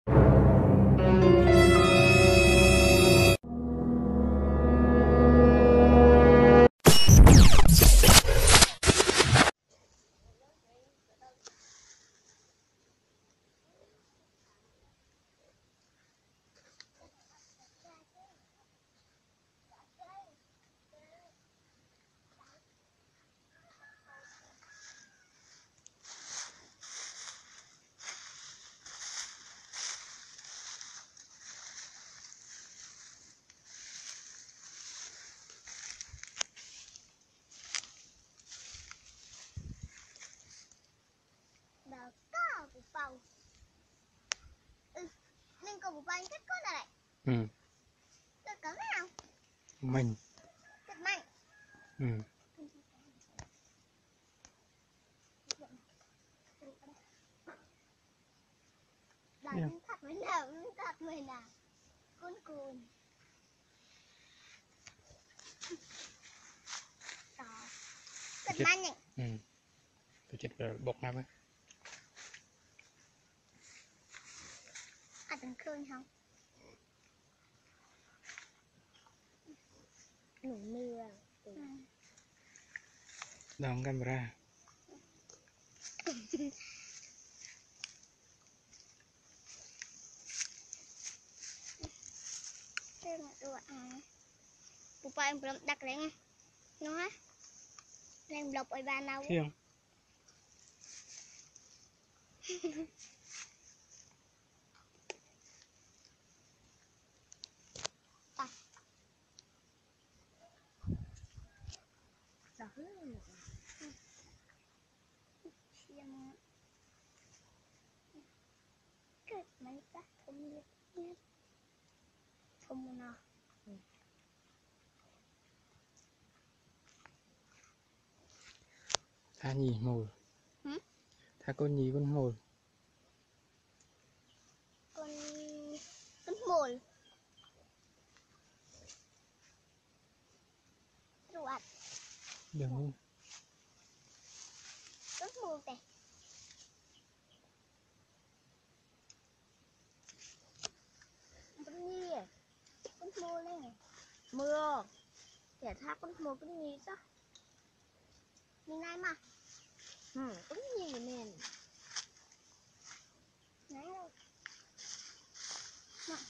Nên cô bụng thích con này. Ừ. Được cỡ nào? Mình. Thật mạnh. Ừ. Đánh thật mới nào, thật mới nào. Cún cùn. Đó. Thật mạnh nhỉ? Ừ. Tôi chết bột nào ấy. À từng khơi không? Nụ mưa. Đón camera. Thế mà đồ à. Pupa em belum dak lagi. Noh. Yang blok oi banau. Thiêng. Đó. Siang. Kết mấy tác thông liệt nhất. Thông nào. Tha nhì mồi. Hử? Tha con nhì con mồi. Con mồi. Ruột. Đừng. Con mồi kìa. Con nhi à? Con mồi này. Mưa. Kẻ tha con mồi con nhi sao? Nhìn này mà. Con nhi nè. Này đâu. Nè.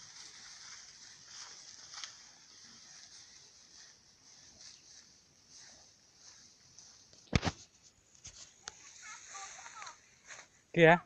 Kìa.